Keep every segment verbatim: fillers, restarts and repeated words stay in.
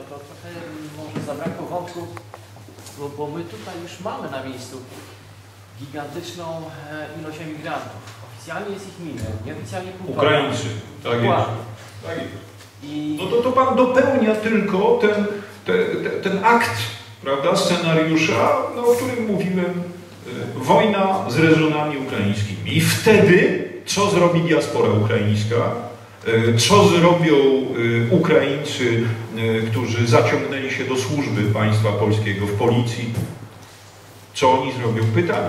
to trochę może zabrakło wątku, bo, bo my tutaj już mamy na miejscu gigantyczną ilość emigrantów. Oficjalnie jest ich milion, nieoficjalnie półtora. Ukraińcy, tak jest. Tak jest. I... No to, to pan dopełnia tylko ten, ten, ten, ten akt, prawda, scenariusza, no, o którym mówiłem, y, wojna z rezonami ukraińskimi. I wtedy co zrobi diaspora ukraińska? Y, co zrobią y, Ukraińcy, y, którzy zaciągnęli się do służby państwa polskiego w policji? Co oni zrobią? Pytanie.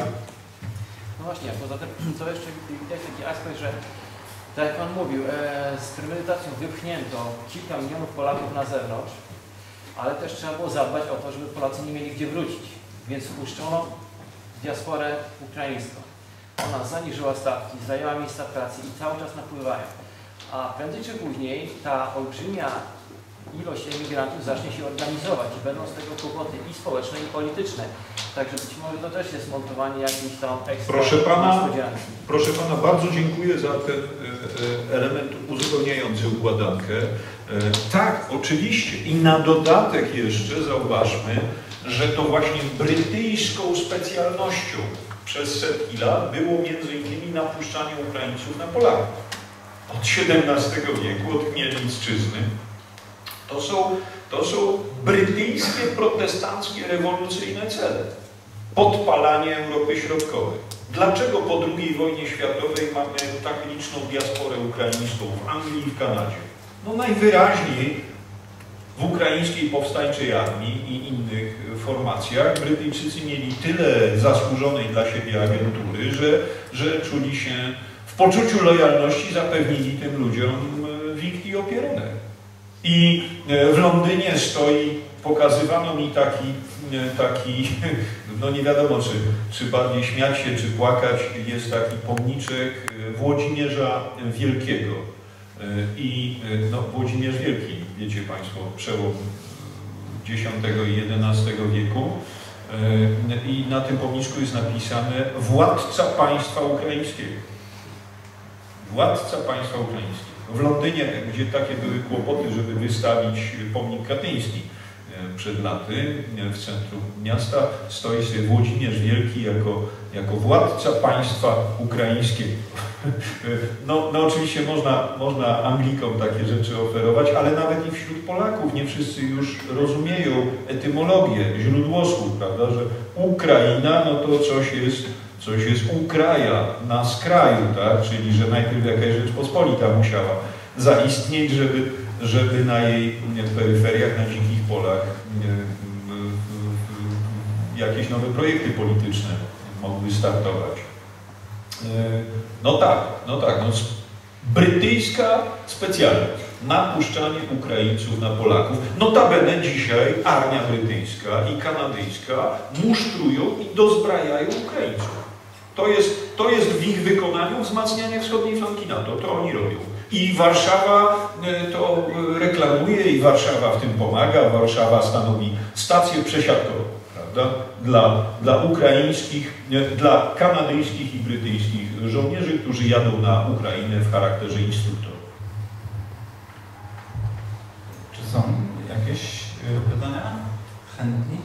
No właśnie, poza tym, co jeszcze widać taki aspekt, że tak jak Pan mówił, e, z premedytacją wypchnięto kilka milionów Polaków na zewnątrz, ale też trzeba było zadbać o to, żeby Polacy nie mieli gdzie wrócić. Więc wpuszczono diasporę ukraińską. Ona zaniżyła stawki, zajęła miejsca pracy i cały czas napływają. A prędzej czy później ta olbrzymia ilość emigrantów zacznie się organizować i będą z tego kłopoty i społeczne, i polityczne. Także być może to też jest montowanie jakiejś tam ekstra proszę pana, niespodzianki. proszę pana, bardzo dziękuję za ten e, element uzupełniający układankę. E, tak, oczywiście. I na dodatek jeszcze zauważmy, że to właśnie brytyjską specjalnością przez setki lat było między innymi napuszczanie Ukraińców na Polaków. Od siedemnastego wieku, od Chmielnicczyzny. To są, to są brytyjskie, protestanckie, rewolucyjne cele. Podpalanie Europy Środkowej. Dlaczego po drugiej wojnie światowej mamy tak liczną diasporę ukraińską w Anglii i w Kanadzie? No najwyraźniej w ukraińskiej powstańczej armii i innych formacjach Brytyjczycy mieli tyle zasłużonej dla siebie agentury, że, że czuli się w poczuciu lojalności, zapewnili tym ludziom wikt i opierunek. I w Londynie stoi, pokazywano mi taki, taki no nie wiadomo, czy, czy bardziej śmiać się, czy płakać, jest taki pomniczek Włodzimierza Wielkiego. I no, Włodzimierz Wielki, wiecie Państwo, przełom dziesiątego i jedenastego wieku. I na tym pomniczku jest napisane władca państwa ukraińskiego. Władca państwa ukraińskiego. W Londynie, gdzie takie były kłopoty, żeby wystawić pomnik katyński przed laty w centrum miasta, stoi sobie Włodzimierz Wielki jako, jako władca państwa ukraińskiego. No, no oczywiście można, można Anglikom takie rzeczy oferować, ale nawet i wśród Polaków nie wszyscy już rozumieją etymologię, źródło słów, prawda, że Ukraina, no to coś jest, coś jest Ukraja, na skraju, tak, czyli że najpierw jakaś Rzeczpospolita musiała zaistnieć, żeby, żeby na jej peryferiach, na dzikich polach jakieś nowe projekty polityczne mogły startować. No tak, no tak, no, brytyjska specjalność, napuszczanie Ukraińców na Polaków. Notabene dzisiaj armia brytyjska i kanadyjska musztrują i dozbrajają Ukraińców. To jest, to jest w ich wykonaniu wzmacnianie wschodniej flanki NATO, to oni robią. I Warszawa to reklamuje i Warszawa w tym pomaga, Warszawa stanowi stację przesiadkową, prawda? Dla, dla ukraińskich, dla kanadyjskich i brytyjskich żołnierzy, którzy jadą na Ukrainę w charakterze instruktorów. Czy są jakieś pytania? Chętni?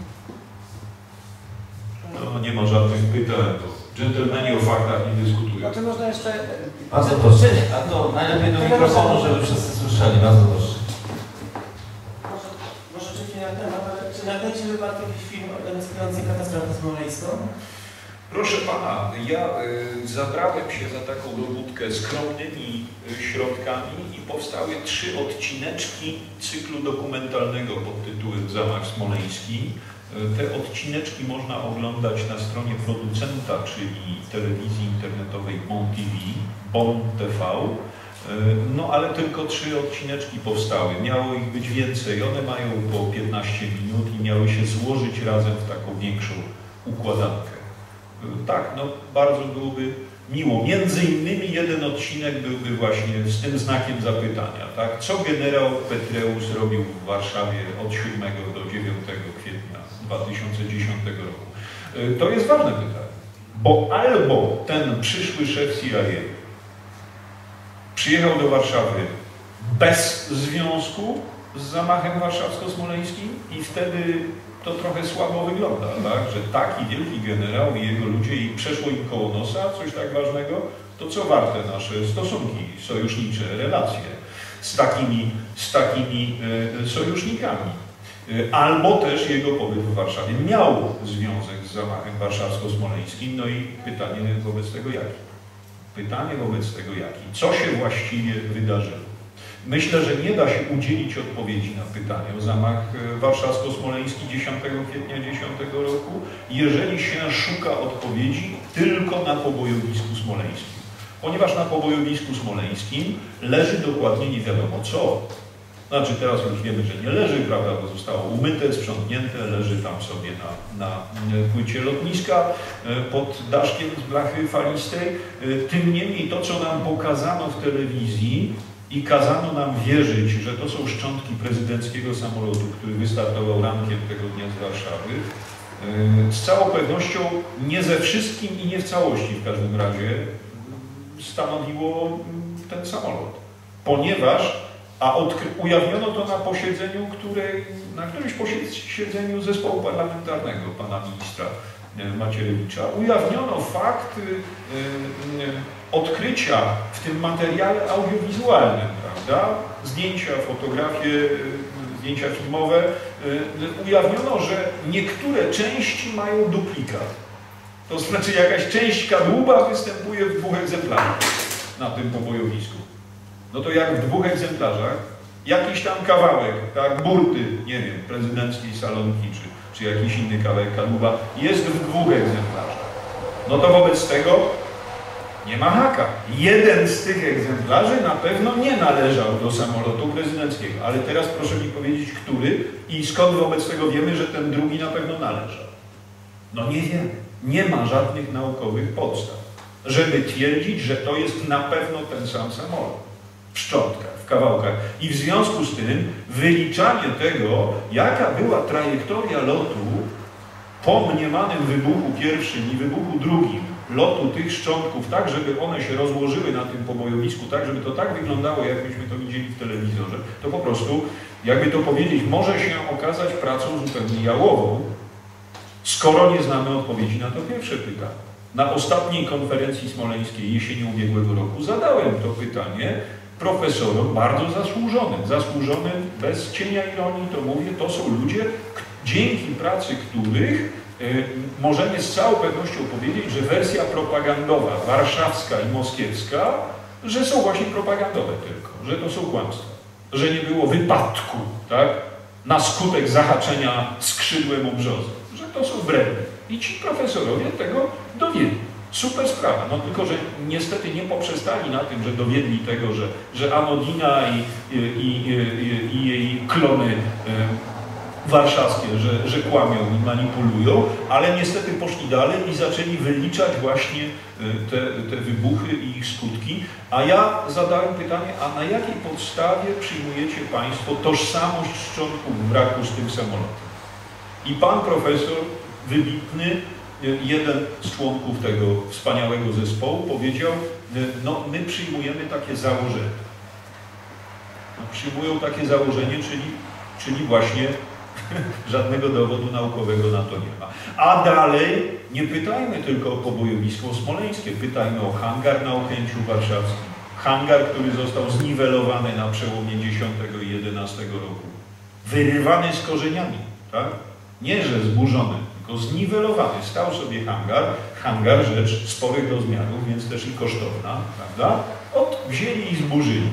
No nie ma żadnych pytań, to dżentelmeni o faktach nie dyskutują. Znaczy można jeszcze... Bardzo proszę. A to najlepiej do mikrofonu, żeby wszyscy słyszeli. Bardzo proszę. Może, może rzeczywiście na temat, ale czy nagraliście wypadek jakiś film organizujący katastrofę smoleńską? Proszę pana, ja y, zabrałem się za taką robótkę skromnymi y, środkami i powstały trzy odcineczki cyklu dokumentalnego pod tytułem Zamach Smoleński. Te odcineczki można oglądać na stronie producenta, czyli telewizji internetowej Bon T V, Bon T V. No ale tylko trzy odcineczki powstały. Miało ich być więcej. One mają po piętnaście minut i miały się złożyć razem w taką większą układankę. Tak, no bardzo byłoby miło. Między innymi jeden odcinek byłby właśnie z tym znakiem zapytania. Tak? Co generał Petraeus robił w Warszawie od siódmego do dziewiątego kwietnia dwa tysiące dziesiątego roku? To jest ważne pytanie, bo albo ten przyszły szef C I A przyjechał do Warszawy bez związku z zamachem warszawsko-smoleńskim i wtedy to trochę słabo wygląda, tak? Że taki wielki generał i jego ludzie i przeszło im koło nosa coś tak ważnego, to co warte nasze stosunki sojusznicze, relacje z takimi, z takimi e, sojusznikami. E, albo też jego pobyt w Warszawie miał związek z zamachem warszawsko-smoleńskim, no i pytanie wobec tego jaki? Pytanie wobec tego jaki? Co się właściwie wydarzyło? Myślę, że nie da się udzielić odpowiedzi na pytanie o zamach warszawsko-smoleński dziesiątego kwietnia dziesiątego roku, jeżeli się szuka odpowiedzi tylko na pobojowisku smoleńskim. Ponieważ na pobojowisku smoleńskim leży dokładnie nie wiadomo co. Znaczy teraz już wiemy, że nie leży, prawda, bo zostało umyte, sprzątnięte, leży tam sobie na, na płycie lotniska pod daszkiem z blachy falistej. Tym niemniej to, co nam pokazano w telewizji, i kazano nam wierzyć, że to są szczątki prezydenckiego samolotu, który wystartował rankiem tego dnia z Warszawy. Z całą pewnością nie ze wszystkim i nie w całości w każdym razie stanowiło ten samolot. Ponieważ, a ujawniono to na posiedzeniu, której, na którymś posiedzeniu zespołu parlamentarnego pana ministra Macierewicza, ujawniono fakt y, y, odkrycia w tym materiale audiowizualnym, prawda? Zdjęcia, fotografie, y, zdjęcia filmowe, y, ujawniono, że niektóre części mają duplikat. To znaczy jakaś część kadłuba występuje w dwóch egzemplarzach na tym pobojowisku. No to jak w dwóch egzemplarzach, jakiś tam kawałek, tak, burty, nie wiem, prezydenckiej salonki, czy czy jakiś inny kawałek kadłuba, jest w dwóch egzemplarzach. No to wobec tego nie ma haka. Jeden z tych egzemplarzy na pewno nie należał do samolotu prezydenckiego. Ale teraz proszę mi powiedzieć, który i skąd wobec tego wiemy, że ten drugi na pewno należał. No nie wiemy. Nie ma żadnych naukowych podstaw, żeby twierdzić, że to jest na pewno ten sam samolot. W szczątkach, w kawałkach. I w związku z tym wyliczanie tego, jaka była trajektoria lotu po mniemanym wybuchu pierwszym i wybuchu drugim, lotu tych szczątków, tak żeby one się rozłożyły na tym pobojowisku, tak żeby to tak wyglądało, jak myśmy to widzieli w telewizorze, to po prostu, jakby to powiedzieć, może się okazać pracą zupełnie jałową, skoro nie znamy odpowiedzi na to pierwsze pytanie. Na ostatniej konferencji smoleńskiej jesienią ubiegłego roku zadałem to pytanie profesorom bardzo zasłużonym. Zasłużonym, bez cienia ironii to mówię, to są ludzie, dzięki pracy których y, możemy z całą pewnością powiedzieć, że wersja propagandowa, warszawska i moskiewska, że są właśnie propagandowe tylko, że to są kłamstwa, że nie było wypadku, tak, na skutek zahaczenia skrzydłem o brzozę, że to są brednie. I ci profesorowie tego dowiedli. Super sprawa, no tylko, że niestety nie poprzestali na tym, że dowiedli tego, że, że Anodina i, i, i, i jej klony warszawskie, że, że kłamią i manipulują, ale niestety poszli dalej i zaczęli wyliczać właśnie te, te wybuchy i ich skutki. A ja zadałem pytanie, a na jakiej podstawie przyjmujecie Państwo tożsamość szczątków wraku z tym samolotem? I pan profesor wybitny, jeden z członków tego wspaniałego zespołu powiedział, no my przyjmujemy takie założenie. No, przyjmują takie założenie, czyli, czyli właśnie żadnego dowodu naukowego na to nie ma. A dalej nie pytajmy tylko o pobojowisko smoleńskie, pytajmy o hangar na Okęciu Warszawskim. Hangar, który został zniwelowany na przełomie dziesiątego i jedenastego roku. Wyrywany z korzeniami, tak? Nie, że zburzony, tylko zniwelowany. Stał sobie hangar, hangar rzecz sporych rozmiarów, więc też i kosztowna, prawda? Od wzięli i zburzyli.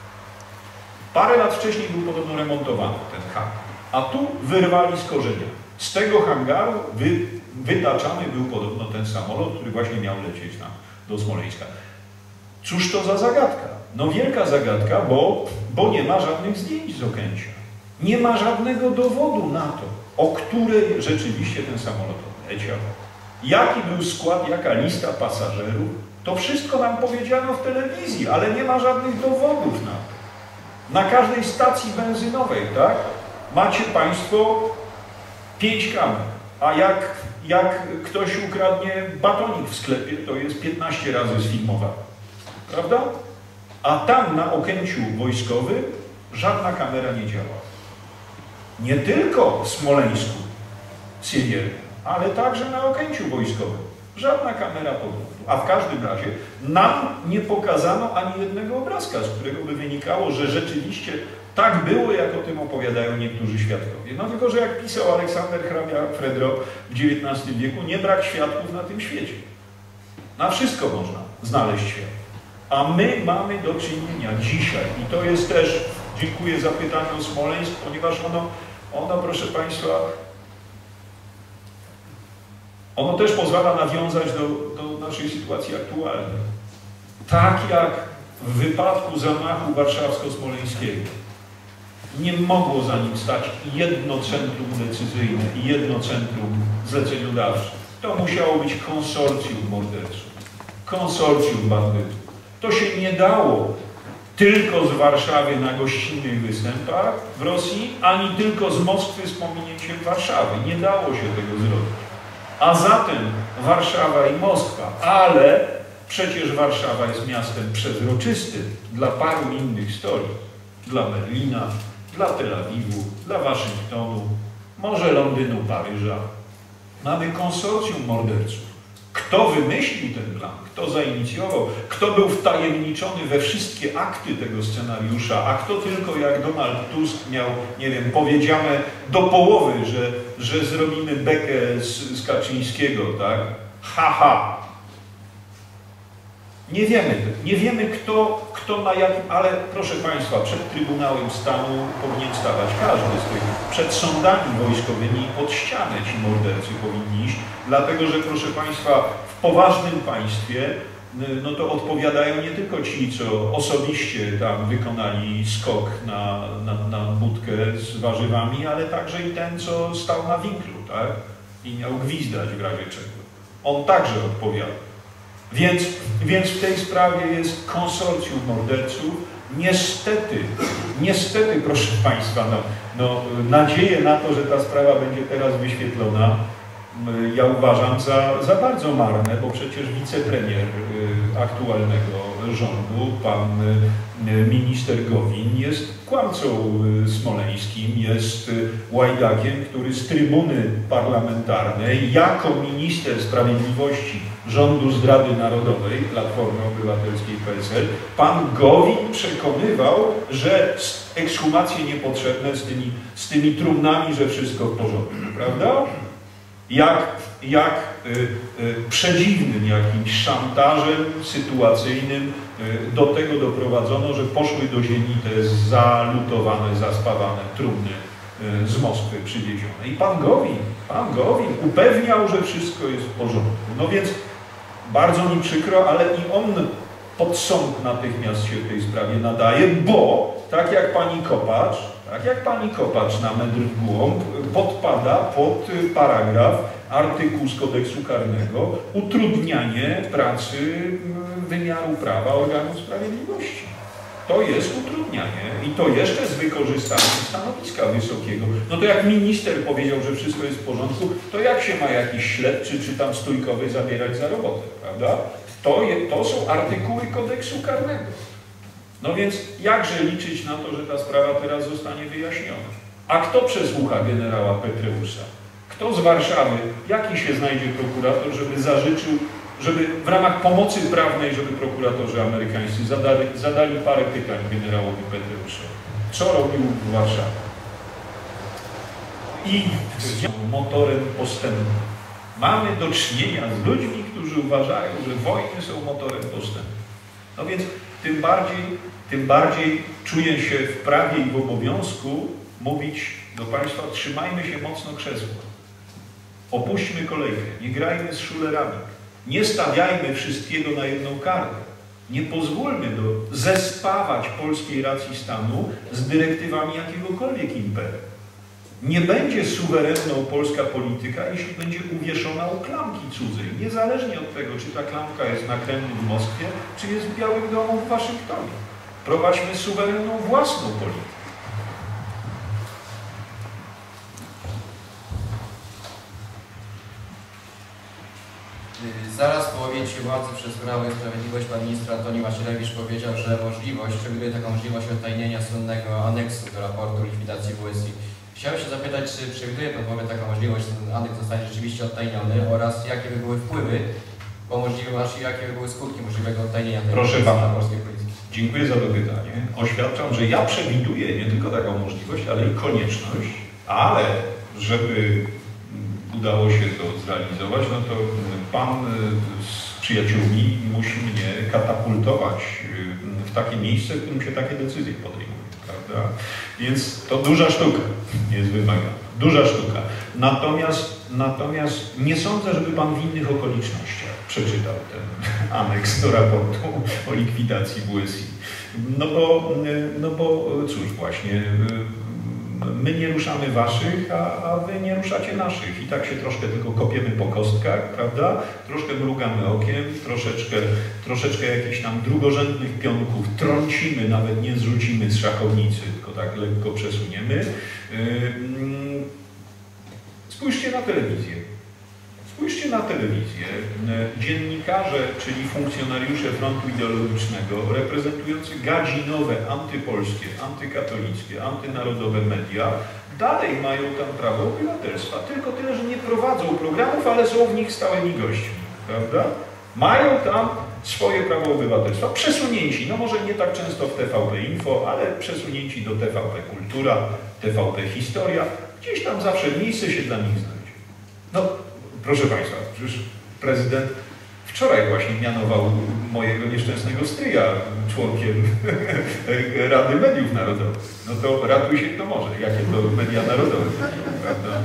Parę lat wcześniej był podobno remontowany ten hangar, a tu wyrwali z korzenia. Z tego hangaru wy, wytaczany był podobno ten samolot, który właśnie miał lecieć na, do Smoleńska. Cóż to za zagadka? No wielka zagadka, bo, bo nie ma żadnych zdjęć z Okęcia. Nie ma żadnego dowodu na to, o której rzeczywiście ten samolot leciał. Jaki był skład, jaka lista pasażerów, to wszystko nam powiedziano w telewizji, ale nie ma żadnych dowodów na to. Na każdej stacji benzynowej, tak, macie Państwo pięć kamer, a jak, jak ktoś ukradnie batonik w sklepie, to jest piętnaście razy sfilmowany. Prawda? A tam na Okęciu wojskowym żadna kamera nie działa. Nie tylko w Smoleńsku Syrien, ale także na Okęciu wojskowym. Żadna kamera poglądu. A w każdym razie nam nie pokazano ani jednego obrazka, z którego by wynikało, że rzeczywiście tak było, jak o tym opowiadają niektórzy świadkowie. No tylko, że jak pisał Aleksander hrabia Fredro w dziewiętnastym wieku, nie brak świadków na tym świecie. Na wszystko można znaleźć świat. A my mamy do czynienia dzisiaj, i to jest też, dziękuję za pytanie o Smoleńsk, ponieważ ono, ono proszę Państwa, ono też pozwala nawiązać do, do naszej sytuacji aktualnej. Tak jak w wypadku zamachu warszawsko-smoleńskiego nie mogło za nim stać jedno centrum decyzyjne i jedno centrum zleceniodawcze. To musiało być konsorcjum morderców, konsorcjum bandytów. To się nie dało tylko z Warszawy na gościnnych występach w Rosji, ani tylko z Moskwy z pominięciem Warszawy. Nie dało się tego zrobić. A zatem Warszawa i Moskwa, ale przecież Warszawa jest miastem przezroczystym dla paru innych stolic. Dla Berlina, dla Tel Awiwu, dla Waszyngtonu, może Londynu, Paryża. Mamy konsorcjum morderców. Kto wymyślił ten plan? Kto zainicjował? Kto był wtajemniczony we wszystkie akty tego scenariusza? A kto tylko jak Donald Tusk miał, nie wiem, powiedziane do połowy, że, że zrobimy bekę z, z Kaczyńskiego, tak? Ha, ha. Nie wiemy, nie wiemy kto, kto na jakim, ale proszę Państwa, przed Trybunałem Stanu powinien stawać każdy z tych, przed sądami wojskowymi pod ścianę ci mordercy powinni iść, dlatego że proszę Państwa, w poważnym państwie no to odpowiadają nie tylko ci, co osobiście tam wykonali skok na, na, na budkę z warzywami, ale także i ten, co stał na winklu, tak? I miał gwizdać w razie czego. On także odpowiada. Więc, więc w tej sprawie jest konsorcjum morderców. Niestety, niestety, proszę Państwa, no, no, nadzieję na to, że ta sprawa będzie teraz wyświetlona, ja uważam za, za bardzo marne, bo przecież wicepremier aktualnego rządu, pan minister Gowin, jest kłamcą smoleńskim, jest łajdakiem, który z trybuny parlamentarnej jako minister sprawiedliwości rządu zdrady narodowej, Platformy Obywatelskiej P S L, pan Gowin przekonywał, że ekshumacje niepotrzebne z tymi, z tymi trumnami, że wszystko w porządku, prawda? Jak, jak y, y, przedziwnym jakimś szantażem sytuacyjnym y, do tego doprowadzono, że poszły do ziemi te zalutowane, zaspawane trumny y, z Moskwy przywiezione. I pan Gowin, pan Gowin upewniał, że wszystko jest w porządku. No więc bardzo mi przykro, ale i on pod sąd natychmiast się w tej sprawie nadaje, bo tak jak pani Kopacz, tak jak pani Kopacz na metr w głąb podpada pod paragraf artykuł z kodeksu karnego utrudnianie pracy wymiaru prawa organów sprawiedliwości. To jest utrudnianie i to jeszcze z wykorzystaniem stanowiska wysokiego. No to jak minister powiedział, że wszystko jest w porządku, to jak się ma jakiś śledczy czy tam stójkowy zabierać za robotę, prawda? To, je, to są artykuły kodeksu karnego. No więc jakże liczyć na to, że ta sprawa teraz zostanie wyjaśniona? A kto przesłucha generała Petreusa? Kto z Warszawy, jaki się znajdzie prokurator, żeby zażyczył, żeby w ramach pomocy prawnej, żeby prokuratorzy amerykańscy zadali, zadali parę pytań generałowi Petreusowi. Co robił w Warszawie? I motorem postępu. Mamy do czynienia z ludźmi, którzy uważają, że wojny są motorem postępu. No więc tym bardziej, tym bardziej czuję się w prawie i w obowiązku mówić do Państwa, trzymajmy się mocno krzesła. Opuśćmy kolejkę, nie grajmy z szulerami. Nie stawiajmy wszystkiego na jedną kartę. Nie pozwólmy do zespawać polskiej racji stanu z dyrektywami jakiegokolwiek imperium. Nie będzie suwerenną polska polityka, jeśli będzie uwieszona u klamki cudzej. Niezależnie od tego, czy ta klamka jest na Kremlu w Moskwie, czy jest w Białym Domu w Waszyngtonie. Prowadźmy suwerenną własną politykę. Zaraz po objęciu władzy przez Prawo i Sprawiedliwość pan minister Antoni Macierewicz powiedział, że możliwość, przewiduje taką możliwość odtajnienia słynnego aneksu do raportu likwidacji W S I Chciałem się zapytać, czy przewiduje Pan wobec taka możliwość, że ten aneks zostanie rzeczywiście odtajniony oraz jakie by były wpływy, bo możliwe, jakie by były skutki możliwego odtajnienia tej Proszę policji pana. dla polskiej policji. Dziękuję za to pytanie. Oświadczam, że ja przewiduję nie tylko taką możliwość, ale i konieczność, ale żeby udało się to zrealizować, no to pan z przyjaciółmi musi mnie katapultować w takie miejsce, w którym się takie decyzje podejmuje, prawda? Więc to duża sztuka jest wymagana, duża sztuka. Natomiast, natomiast nie sądzę, żeby pan w innych okolicznościach przeczytał ten aneks do raportu o likwidacji W S I. No bo, no bo cóż właśnie, my nie ruszamy waszych, a, a wy nie ruszacie naszych. I tak się troszkę tylko kopiemy po kostkach, prawda? Troszkę mrugamy okiem, troszeczkę, troszeczkę jakichś tam drugorzędnych pionków trącimy, nawet nie zrzucimy z szachownicy, tylko tak lekko przesuniemy. Spójrzcie na telewizję. Spójrzcie na telewizję. Dziennikarze, czyli funkcjonariusze frontu ideologicznego, reprezentujący gadzinowe, antypolskie, antykatolickie, antynarodowe media, dalej mają tam prawo obywatelstwa. Tylko tyle, że nie prowadzą programów, ale są w nich stałymi gośćmi. Prawda? Mają tam swoje prawo obywatelstwa. Przesunięci, no może nie tak często w T V P Info, ale przesunięci do T V P Kultura, T V P Historia. Gdzieś tam zawsze miejsce się dla nich znajdzie. No, proszę Państwa, przecież prezydent wczoraj właśnie mianował mojego nieszczęsnego stryja członkiem Rady Mediów Narodowych. No to ratuj się kto może, jakie to media narodowe, prawda?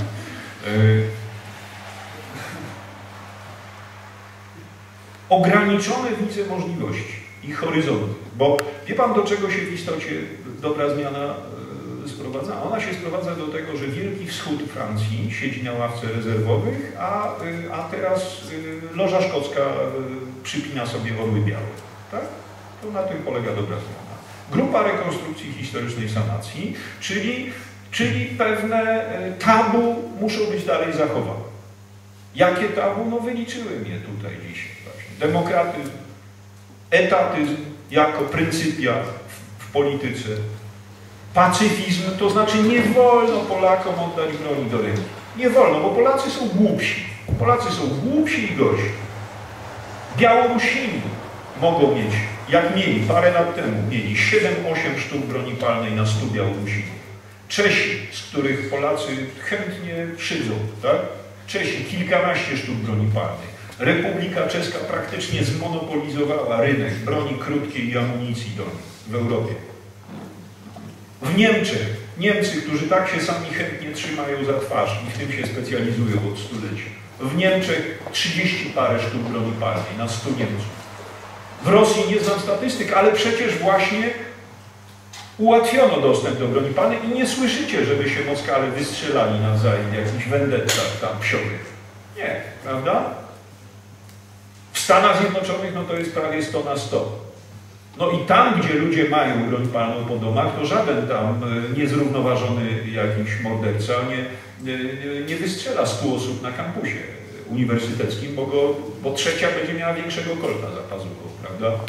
Ograniczone widzę możliwości i horyzonty, bo wie Pan, do czego się w istocie dobra zmiana sprowadza? Ona się sprowadza do tego, że Wielki Wschód Francji siedzi na ławce rezerwowych, a, a teraz Loża Szkocka przypina sobie orły białe. Tak? To na tym polega dobra zmiana. Grupa rekonstrukcji historycznej sanacji, czyli, czyli pewne tabu muszą być dalej zachowane. Jakie tabu? No wyliczyłem je tutaj dzisiaj właśnie. Demokratyzm, etatyzm jako pryncypia w, w polityce, pacyfizm, to znaczy nie wolno Polakom oddać broni do ręki. Nie wolno, bo Polacy są głupsi. Polacy są głupsi i gorsi. Białorusini mogą mieć, jak mieli parę lat temu, mieli siedem osiem sztuk broni palnej na stu Białorusinów. Czesi, z których Polacy chętnie szydzą, tak? Czesi kilkanaście sztuk broni palnej. Republika Czeska praktycznie zmonopolizowała rynek broni krótkiej i amunicji do nich w Europie. W Niemczech, Niemcy, którzy tak się sami chętnie trzymają za twarz i w tym się specjalizują od stuleci. W Niemczech trzydzieści parę sztuk broni palnej na stu Niemców. W Rosji nie znam statystyk, ale przecież właśnie ułatwiono dostęp do broni palnej i nie słyszycie, żeby się Moskale wystrzelali nawzajem w jakichś wendettach tam psiowych. Nie, prawda? W Stanach Zjednoczonych no to jest prawie sto na sto. No i tam, gdzie ludzie mają broń palną po domach, to żaden tam niezrównoważony jakiś morderca nie, nie, nie wystrzela stu osób na kampusie uniwersyteckim, bo, go, bo trzecia będzie miała większego kolta za pazuchą, prawda?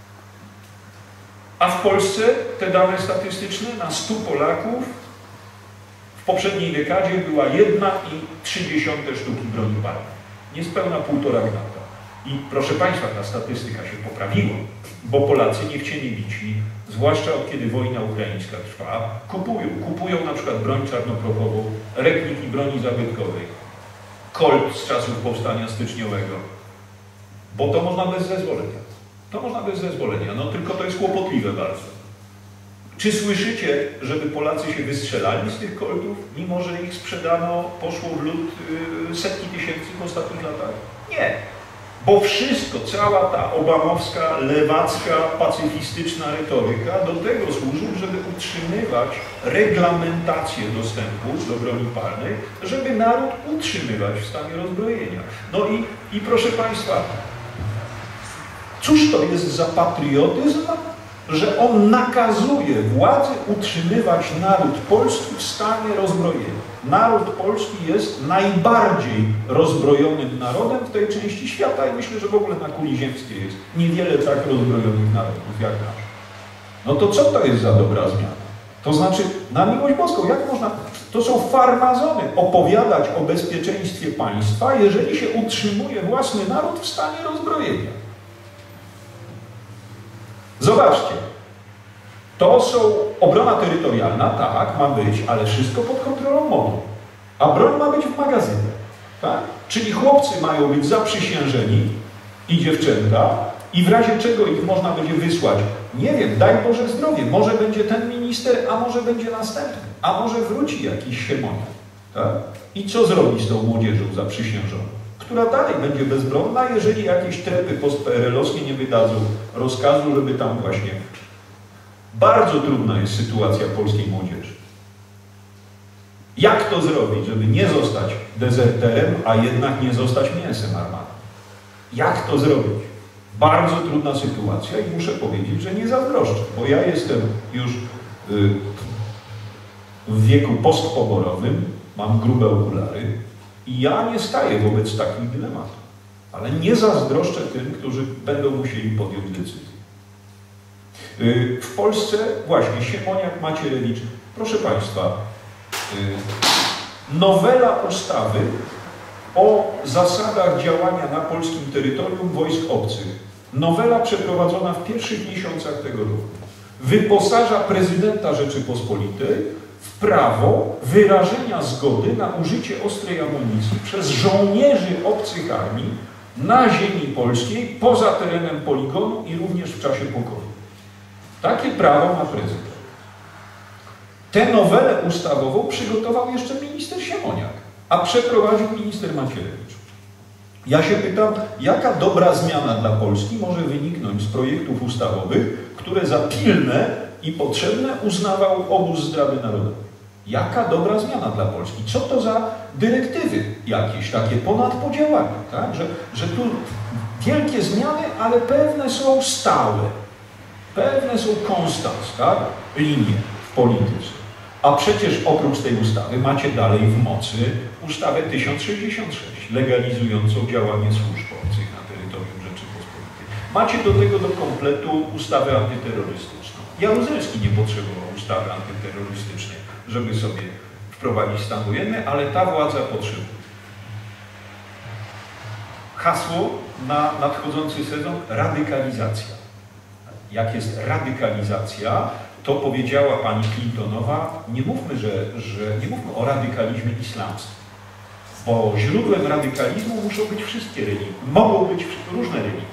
A w Polsce te dane statystyczne na stu Polaków w poprzedniej dekadzie była jedna i trzy dziesiąte sztuki broni palnej. Niespełna półtora gnata. I proszę Państwa, ta statystyka się poprawiła, bo Polacy nie chcieli bici, zwłaszcza od kiedy wojna ukraińska trwa, kupują. Kupują na przykład broń czarnoprochową, repliki broni zabytkowej, Colt z czasów powstania styczniowego, bo to można bez zezwolenia. To można bez zezwolenia, no tylko to jest kłopotliwe bardzo. Czy słyszycie, żeby Polacy się wystrzelali z tych Coltów, mimo że ich sprzedano, poszło w lód yy, setki tysięcy w ostatnich latach? Nie. Bo wszystko, cała ta obamowska, lewacka, pacyfistyczna retoryka do tego służy, żeby utrzymywać reglamentację dostępu do broni palnej, żeby naród utrzymywać w stanie rozbrojenia. No i, i proszę Państwa, cóż to jest za patriotyzm, że on nakazuje władzy utrzymywać naród polski w stanie rozbrojenia. Naród polski jest najbardziej rozbrojonym narodem w tej części świata i myślę, że w ogóle na kuli ziemskiej jest niewiele tak rozbrojonych narodów jak nasz. No to co to jest za dobra zmiana? To znaczy, na miłość boską, jak można... To są farmazony opowiadać o bezpieczeństwie państwa, jeżeli się utrzymuje własny naród w stanie rozbrojenia. Zobaczcie. To są obrona terytorialna, tak, ma być, ale wszystko pod kontrolą MON-u. A broń ma być w magazynach, tak? Czyli chłopcy mają być zaprzysiężeni i dziewczęta i w razie czego ich można będzie wysłać. Nie wiem, daj Boże zdrowie, może będzie ten minister, a może będzie następny, a może wróci jakiś siemoniak, tak? I co zrobi z tą młodzieżą zaprzysiężoną, która dalej będzie bezbronna, jeżeli jakieś trepy post-P R L-owskie nie wydadzą rozkazu, żeby tam właśnie... Bardzo trudna jest sytuacja polskiej młodzieży. Jak to zrobić, żeby nie zostać dezerterem, a jednak nie zostać mięsem armatnym? Jak to zrobić? Bardzo trudna sytuacja i muszę powiedzieć, że nie zazdroszczę, bo ja jestem już y, w wieku postpoborowym, mam grube okulary i ja nie staję wobec takich dylematów. Ale nie zazdroszczę tym, którzy będą musieli podjąć decyzję. W Polsce właśnie Siemoniak, Macierewicz. Proszę Państwa, nowela ustawy o zasadach działania na polskim terytorium wojsk obcych. Nowela przeprowadzona w pierwszych miesiącach tego roku. Wyposaża prezydenta Rzeczypospolitej w prawo wyrażenia zgody na użycie ostrej amunicji przez żołnierzy obcych armii na ziemi polskiej, poza terenem poligonu i również w czasie pokoju. Takie prawo ma prezydent. Tę nowelę ustawową przygotował jeszcze minister Siemoniak, a przeprowadził minister Macierewicz. Ja się pytam, jaka dobra zmiana dla Polski może wyniknąć z projektów ustawowych, które za pilne i potrzebne uznawał obóz zdrady narodowej? Jaka dobra zmiana dla Polski? Co to za dyrektywy jakieś takie ponad podziałami, tak? Że, że tu wielkie zmiany, ale pewne są stałe. Pewne są konstans, tak? Linie w polityce. A przecież oprócz tej ustawy macie dalej w mocy ustawę tysiąc sześćdziesiąt sześć, legalizującą działanie służb obcych na terytorium Rzeczypospolitej. Macie do tego do kompletu ustawę antyterrorystyczną. Jaruzelski nie potrzebował ustawy antyterrorystycznej, żeby sobie wprowadzić stan wojenny, ale ta władza potrzebuje. Hasło na nadchodzący sezon: radykalizacja. Jak jest radykalizacja, to powiedziała pani Clintonowa, nie mówmy, że, że nie mówmy o radykalizmie islamskim, bo źródłem radykalizmu muszą być wszystkie religie, mogą być różne religie.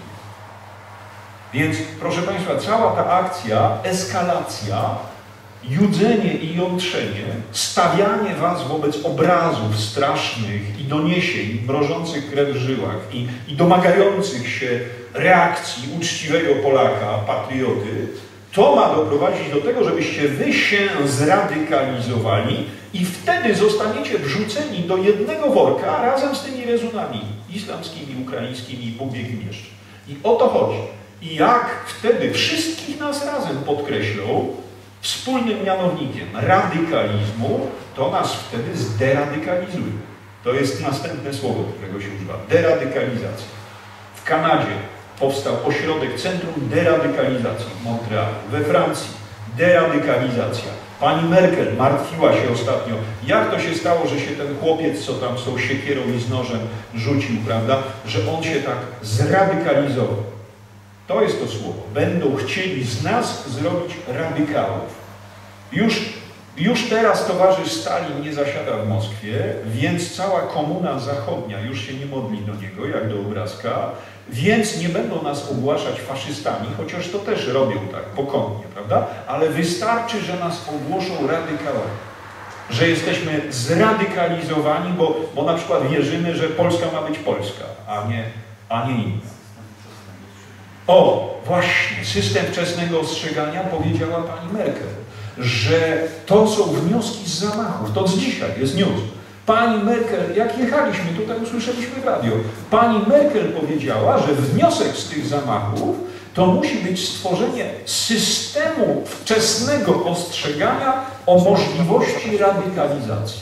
Więc, proszę Państwa, cała ta akcja, eskalacja, judzenie i jątrzenie, stawianie was wobec obrazów strasznych i doniesień mrożących krew w żyłach i, i domagających się reakcji uczciwego Polaka, patrioty, to ma doprowadzić do tego, żebyście wy się zradykalizowali i wtedy zostaniecie wrzuceni do jednego worka razem z tymi rezonami islamskimi, ukraińskimi i Bóg wie kim jeszcze. I o to chodzi. I jak wtedy wszystkich nas razem podkreślą wspólnym mianownikiem radykalizmu, to nas wtedy zderadykalizuje. To jest następne słowo, którego się używa. Deradykalizacja. W Kanadzie powstał ośrodek Centrum Deradykalizacji w Montrealu. We Francji deradykalizacja. Pani Merkel martwiła się ostatnio, jak to się stało, że się ten chłopiec, co tam z tą siekierą i z nożem rzucił, prawda, że on się tak zradykalizował. To jest to słowo. Będą chcieli z nas zrobić radykałów. Już, już teraz towarzysz Stalin nie zasiada w Moskwie, więc cała komuna zachodnia już się nie modli do niego, jak do obrazka, więc nie będą nas ogłaszać faszystami, chociaż to też robią tak pokonnie, prawda? Ale wystarczy, że nas ogłoszą radykałami. Że jesteśmy zradykalizowani, bo, bo na przykład wierzymy, że Polska ma być Polska, a nie, a nie inna. O, właśnie, system wczesnego ostrzegania, powiedziała pani Merkel, że to są wnioski z zamachów. To z dzisiaj jest news. Pani Merkel, jak jechaliśmy, tutaj usłyszeliśmy w radio, pani Merkel powiedziała, że wniosek z tych zamachów to musi być stworzenie systemu wczesnego ostrzegania o możliwości radykalizacji.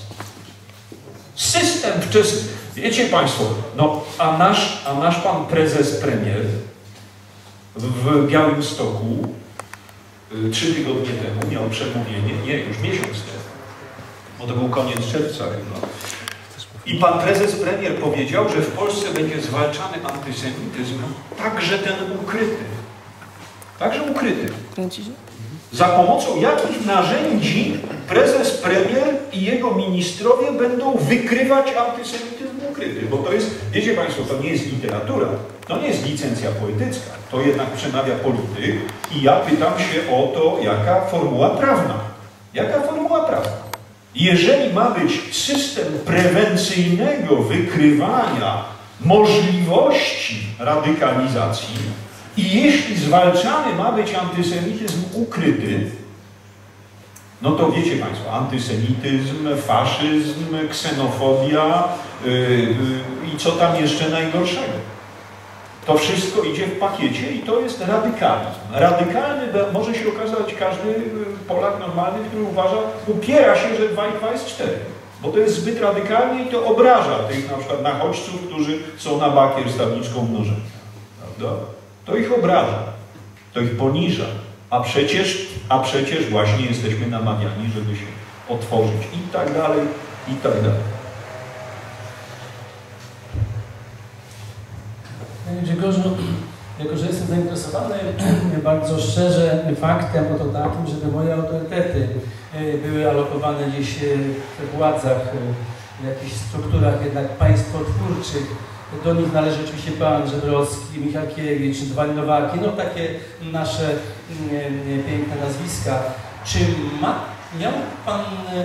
System wczesny. Wiecie Państwo, no, a nasz, a nasz pan prezes premier w Białymstoku trzy tygodnie temu miał przemówienie, nie, już miesiąc temu, bo to był koniec czerwca chyba. I pan prezes premier powiedział, że w Polsce będzie zwalczany antysemityzm, także ten ukryty. Także ukryty. Za pomocą jakich narzędzi prezes premier i jego ministrowie będą wykrywać antysemityzm ukryty? Bo to jest, wiecie Państwo, to nie jest literatura, to nie jest licencja poetycka, to jednak przemawia polityk i ja pytam się o to, jaka formuła prawna. Jaka formuła prawna? Jeżeli ma być system prewencyjnego wykrywania możliwości radykalizacji i jeśli zwalczany ma być antysemityzm ukryty, no to wiecie Państwo, antysemityzm, faszyzm, ksenofobia yy, yy, i co tam jeszcze najgorszego. To wszystko idzie w pakiecie i to jest radykalizm. Radykalny może się okazać każdy Polak normalny, który uważa, upiera się, że dwa i dwa jest cztery. Bo to jest zbyt radykalne i to obraża tych na przykład nachodźców, którzy są na bakier z tabliczką mnożenia. Prawda? To ich obraża, to ich poniża. A przecież, a przecież właśnie jesteśmy namawiani, żeby się otworzyć i tak dalej, i tak dalej. Panie Grzegorzu, jako że jestem zainteresowany bardzo szczerze faktem oto takim, żeby moje autorytety były alokowane gdzieś we władzach, w jakichś strukturach jednak państwotwórczych. Do nich należy oczywiście pan Żebrowski, Michalkiewicz, Dwali-Nowaki, no takie nasze piękne nazwiska. Czy ma, miał pan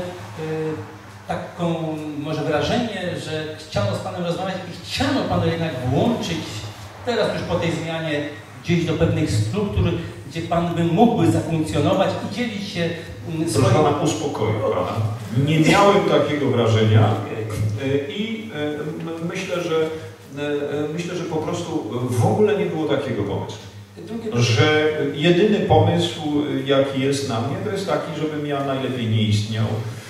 taką może wrażenie, że chciano z panem rozmawiać i chciano panu jednak włączyć teraz już po tej zmianie gdzieś do pewnych struktur, gdzie pan by mógłby zafunkcjonować i dzielić się swoim... Proszę pana, uspokoju pana. Nie miałem takiego wrażenia i myślę, że myślę, że po prostu w ogóle nie było takiego pomysłu. Że jedyny pomysł, jaki jest na mnie, to jest taki, żebym ja najlepiej nie istniał.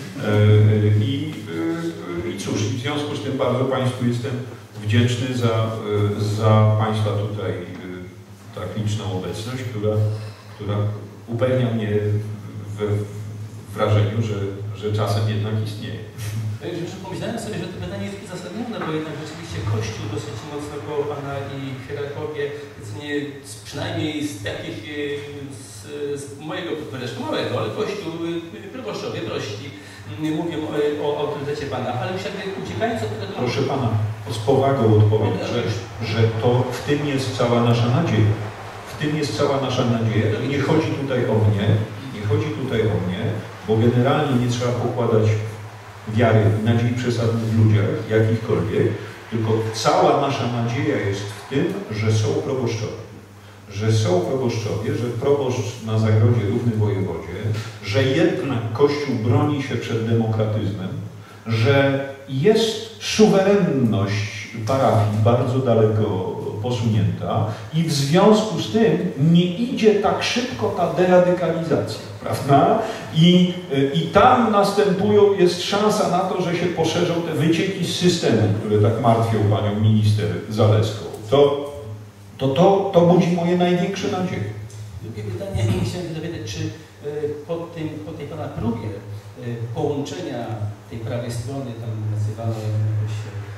I, i cóż, w związku z tym bardzo Państwu jestem wdzięczny za, za Państwa tutaj tak liczną obecność, która, która upewnia mnie we wrażeniu, że, że czasem jednak istnieje. Pomyślałem sobie, że to pytanie jest uzasadnione, bo jednak rzeczywiście Kościół dosyć mocno koło Pana i hierarchowie, przynajmniej z takich, z, z mojego podporęcznika małego, ale Kościół, proboszczowie, prości, mówią o, o autorytecie Pana, ale już jakby uciekając od tego... Proszę Pana, z powagą odpowiem, że, że to w tym jest cała nasza nadzieja. W tym jest cała nasza nadzieja. Nie chodzi tutaj o mnie, nie chodzi tutaj o mnie, bo generalnie nie trzeba pokładać wiary i nadziei przesadnych w ludziach, jakichkolwiek, tylko cała nasza nadzieja jest w tym, że są proboszczowie. Że są proboszczowie, że proboszcz na zagrodzie równy wojewodzie, że jednak Kościół broni się przed demokratyzmem, że jest suwerenność parafii bardzo daleko posunięta i w związku z tym nie idzie tak szybko ta deradykalizacja, prawda? I, i tam następują, jest szansa na to, że się poszerzą te wycieki z systemu, które tak martwią panią minister Zalewską. To, to, to, to budzi moje największe nadzieje. Drugie pytanie, chciałem dowiedzieć, czy po, tym, po tej pana próbie połączenia tej prawej strony, tam nazywanej jakoś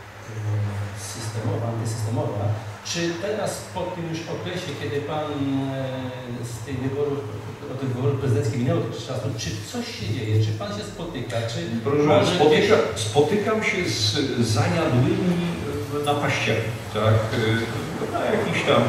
systemowa, antysystemowa, czy teraz po tym już okresie, kiedy pan z tych wyborów, od tych wyborów prezydenckich minęło trochę czasu, czy coś się dzieje, czy pan się spotyka, czy... Proszę, spotyka, spotykam się z zajadłymi napaściami, tak, na jakiś tam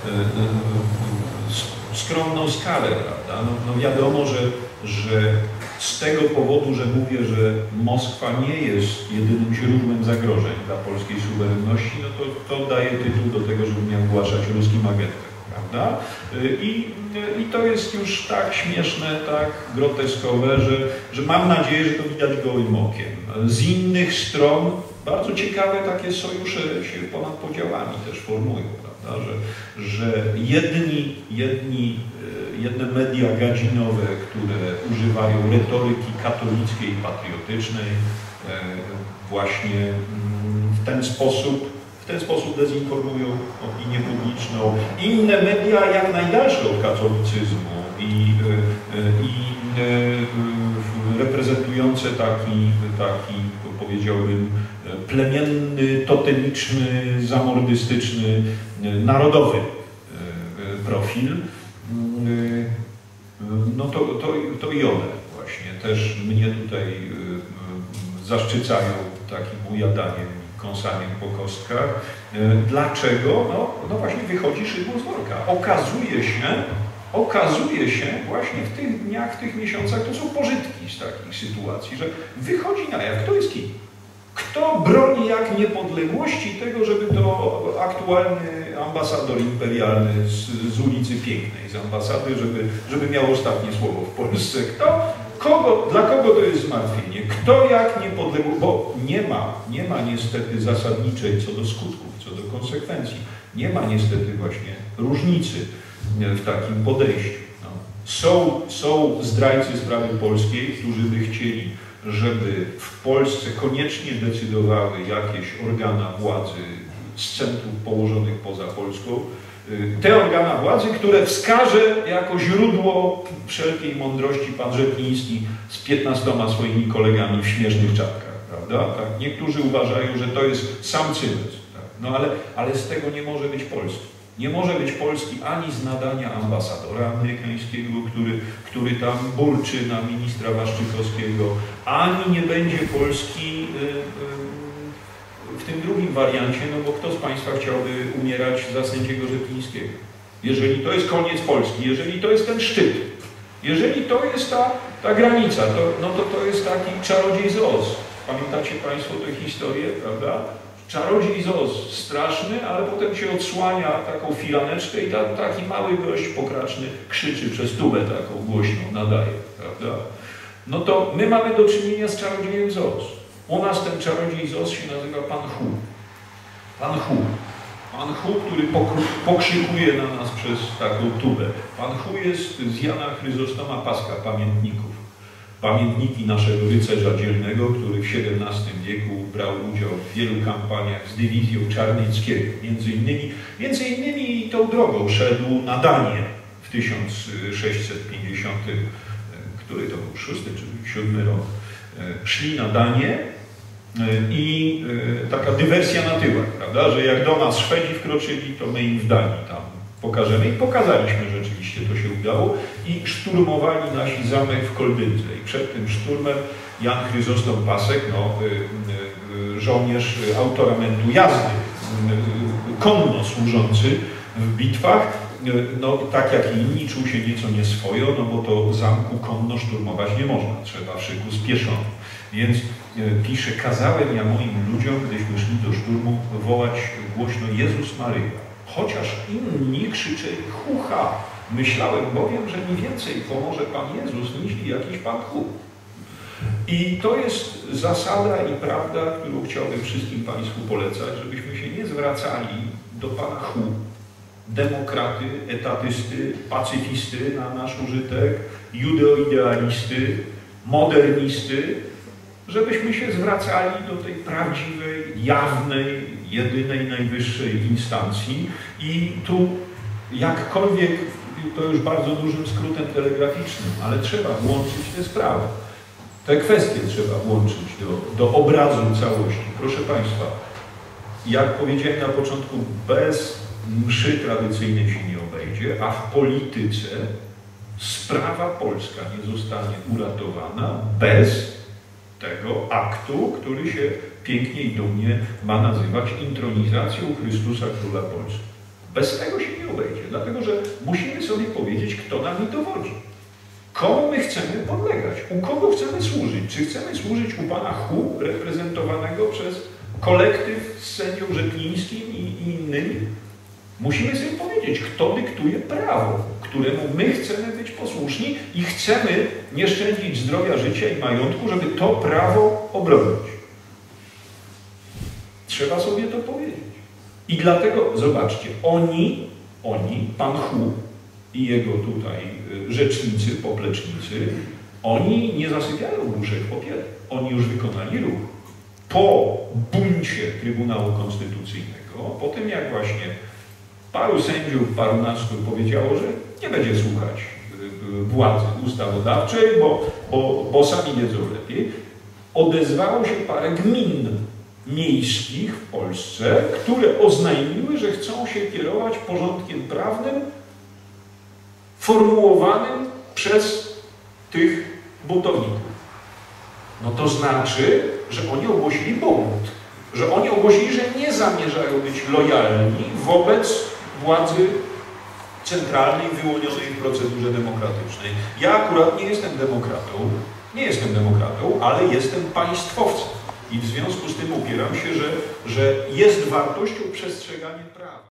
skromną skalę, prawda? No, no wiadomo, że, że z tego powodu, że mówię, że Moskwa nie jest jedynym źródłem zagrożeń dla polskiej suwerenności, no to, to daje tytuł do tego, żeby mnie ogłaszać ruskim agentem, prawda? I, I to jest już tak śmieszne, tak groteskowe, że, że mam nadzieję, że to widać gołym okiem. Z innych stron bardzo ciekawe takie sojusze się ponad podziałami też formują, prawda? Że, że jedni, jedni jedne media gadzinowe, które używają retoryki katolickiej, patriotycznej, właśnie w ten sposób, w ten sposób dezinformują opinię publiczną. Inne media jak najdalsze od katolicyzmu, i, i reprezentujące taki, taki, powiedziałbym, plemienny, totemiczny, zamordystyczny, narodowy profil, no to, to, to i one właśnie też mnie tutaj zaszczycają takim ujadaniem, kąsaniem po kostkach. Dlaczego? No, no właśnie wychodzi szydło z worka. Okazuje się, okazuje się właśnie w tych dniach, w tych miesiącach, to są pożytki z takich sytuacji, że wychodzi na jaw, kto jest kim. Kto broni jak niepodległości tego, żeby to aktualny ambasador imperialny z, z ulicy Pięknej, z ambasady, żeby, żeby miał ostatnie słowo w Polsce. Kto, kogo, dla kogo to jest zmartwienie? Kto jak niepodległości, bo nie ma, nie ma niestety zasadniczej co do skutków, co do konsekwencji. Nie ma niestety właśnie różnicy w takim podejściu. No. Są, są zdrajcy sprawy polskiej, którzy by chcieli, żeby w Polsce koniecznie decydowały jakieś organa władzy z centrów położonych poza Polską. Te organa władzy, które wskaże jako źródło wszelkiej mądrości pan Rzepliński z piętnastoma swoimi kolegami w śmiesznych czapkach, prawda? Tak? Niektórzy uważają, że to jest sam cymet. Tak? No ale, ale z tego nie może być Polski. Nie może być Polski ani z nadania ambasadora amerykańskiego, który, który tam burczy na ministra Waszczykowskiego, ani nie będzie Polski w tym drugim wariancie, no bo kto z Państwa chciałby umierać za sędziego Rzeplińskiego? Jeżeli to jest koniec Polski, jeżeli to jest ten szczyt, jeżeli to jest ta, ta granica, to, no to to jest taki czarodziej z Oz. Pamiętacie Państwo tę historię, prawda? Czarodziej z Oz, straszny, ale potem się odsłania taką filaneczkę i ta, taki mały gość pokraczny krzyczy przez tubę taką głośną, nadaje, prawda? No to my mamy do czynienia z czarodziejem z Oz. U nas ten czarodziej z Oz się nazywa Pan Hu. Pan Hu. Pan Hu, który pokrzykuje na nas przez taką tubę. Pan Hu jest z Jana Chryzostoma Paska, pamiętników. Pamiętniki naszego rycerza dzielnego, który w siedemnastym wieku brał udział w wielu kampaniach z dywizją Czarnyckiego. Między innymi, między innymi tą drogą szedł na Danię w tysiąc sześćset pięćdziesiątym, który to był szósty czy siódmy rok. Szli na Danię i taka dywersja na tyłach, prawda, że jak do nas Szwedzi wkroczyli, to my im w Danii tam pokażemy. I pokazaliśmy rzeczywiście, to się udało. I szturmowali nasi zamek w Koldydze. I przed tym szturmem Jan Chryzostom Pasek, no, żołnierz autoramentu jazdy, konno służący w bitwach, no tak jak i inni czuł się nieco nieswojo, no bo to zamku konno szturmować nie można, trzeba w szyku spieszonym. Więc pisze, kazałem ja moim ludziom, gdyśmy szli do szturmu, wołać głośno Jezus Maryja. Chociaż inni krzyczeli hucha. Myślałem bowiem, że mi więcej pomoże Pan Jezus niż jakiś Pan Hu. I to jest zasada i prawda, którą chciałbym wszystkim Państwu polecać, żebyśmy się nie zwracali do Pana Hu, demokraty, etatysty, pacyfisty na nasz użytek, judeoidealisty, modernisty, żebyśmy się zwracali do tej prawdziwej, jawnej, jedynej, najwyższej instancji i tu jakkolwiek, to już bardzo dużym skrótem telegraficznym, ale trzeba włączyć te sprawy. Te kwestie trzeba włączyć do, do obrazu całości. Proszę Państwa, jak powiedziałem na początku, bez mszy tradycyjnej się nie obejdzie, a w polityce sprawa polska nie zostanie uratowana bez tego aktu, który się pięknie i dumnie ma nazywać intronizacją Chrystusa Króla Polski. Bez tego się nie obejdzie, dlatego że musimy sobie powiedzieć, kto nami dowodzi. Komu my chcemy podlegać? U kogo chcemy służyć? Czy chcemy służyć u Pana Hu, reprezentowanego przez kolektyw z sędzią Rzeplińskim i, i innymi? Musimy sobie powiedzieć, kto dyktuje prawo, któremu my chcemy być posłuszni i chcemy nie szczędzić zdrowia, życia i majątku, żeby to prawo obronić. Trzeba sobie to powiedzieć. I dlatego, zobaczcie, oni, oni, Pan Hu i jego tutaj rzecznicy, poplecznicy, oni nie zasypiają duszek w popiele. Oni już wykonali ruch. Po buncie Trybunału Konstytucyjnego, po tym jak właśnie paru sędziów, parunastu powiedziało, że nie będzie słuchać władzy ustawodawczej, bo, bo, bo sami wiedzą lepiej, odezwało się parę gmin miejskich w Polsce, które oznajmiły, że chcą się kierować porządkiem prawnym formułowanym przez tych buntowników. No to znaczy, że oni ogłosili bunt, że oni ogłosili, że nie zamierzają być lojalni wobec władzy centralnej wyłonionej w procedurze demokratycznej. Ja akurat nie jestem demokratą, nie jestem demokratą, ale jestem państwowcem. I w związku z tym upieram się, że, że jest wartością przestrzeganie prawa.